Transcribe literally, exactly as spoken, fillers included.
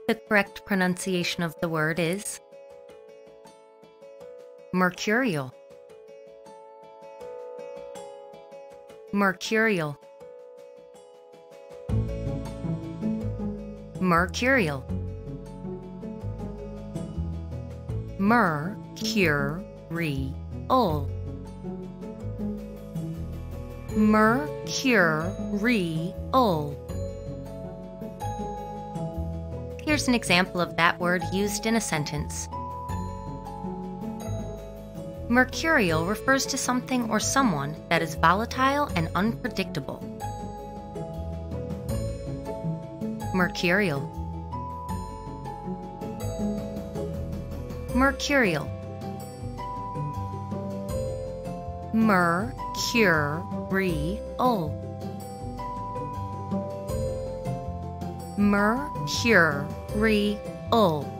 The correct pronunciation of the word is mercurial. Mercurial. Mercurial. Mercurial. Mercurial. Here's an example of that word used in a sentence. Mercurial refers to something or someone that is volatile and unpredictable. Mercurial. Mercurial. Mercurial. Mercurial.